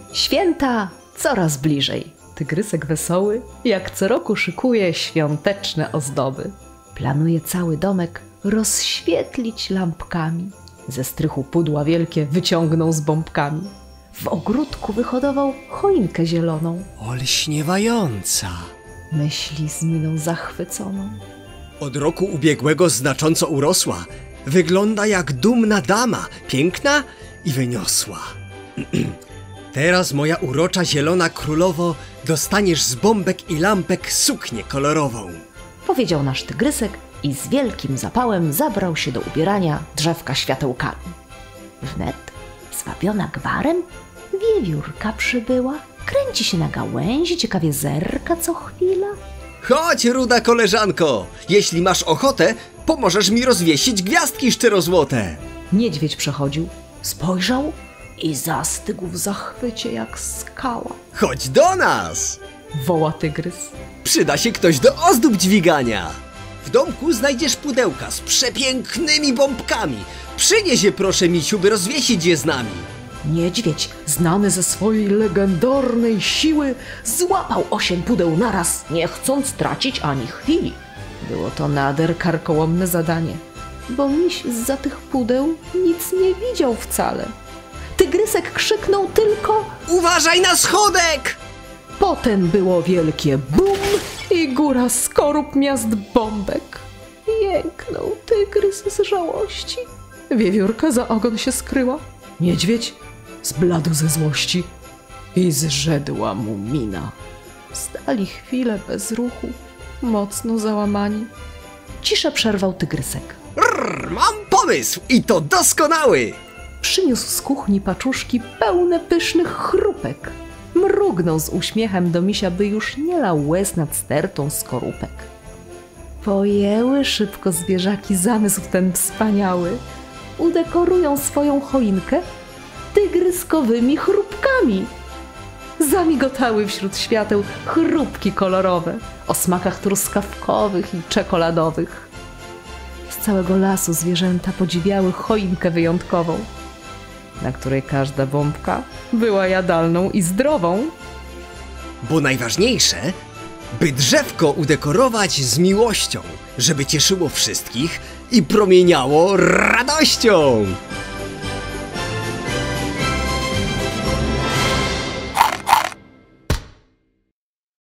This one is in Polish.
Święta coraz bliżej. Tygrysek wesoły jak co roku szykuje świąteczne ozdoby. Planuje cały domek rozświetlić lampkami. Ze strychu pudła wielkie wyciągnął z bombkami. W ogródku wyhodował choinkę zieloną. Olśniewająca. Myśli z miną zachwyconą. Od roku ubiegłego znacząco urosła. Wygląda jak dumna dama, piękna i wyniosła. Teraz, moja urocza zielona królowo, dostaniesz z bombek i lampek suknię kolorową. Powiedział nasz tygrysek i z wielkim zapałem zabrał się do ubierania drzewka światełkami. Wnet, zwabiona gwarem, wiewiórka przybyła, kręci się na gałęzi, ciekawie zerka co chwila. Chodź, ruda koleżanko, jeśli masz ochotę, pomożesz mi rozwiesić gwiazdki szczerozłote. Niedźwiedź przechodził, spojrzał i zastygł w zachwycie jak skała. Chodź do nas! Woła tygrys. Przyda się ktoś do ozdób dźwigania. W domku znajdziesz pudełka z przepięknymi bombkami. Przynieś je proszę, misiu, by rozwiesić je z nami. Niedźwiedź, znany ze swojej legendarnej siły, złapał 8 pudeł naraz, nie chcąc tracić ani chwili. Było to nader karkołomne zadanie, bo miś zza tych pudeł nic nie widział wcale. Tygrysek krzyknął tylko: uważaj na schodek! Potem było wielkie bum i góra skorup miast bombek. Jęknął tygrys z żałości. Wiewiórka za ogon się skryła. Niedźwiedź zbladł ze złości i zrzedła mu mina. Stali chwilę bez ruchu, mocno załamani. Ciszę przerwał tygrysek. Mam pomysł i to doskonały! Przyniósł z kuchni paczuszki pełne pysznych chrupek. Mrugnął z uśmiechem do misia, by już nie lał łez nad stertą skorupek. Pojęły szybko zwierzaki zamysł ten wspaniały. Udekorują swoją choinkę tygryskowymi chrupkami. Zamigotały wśród świateł chrupki kolorowe o smakach truskawkowych i czekoladowych. Z całego lasu zwierzęta podziwiały choinkę wyjątkową, na której każda bombka była jadalną i zdrową. Bo najważniejsze, by drzewko udekorować z miłością, żeby cieszyło wszystkich i promieniało radością.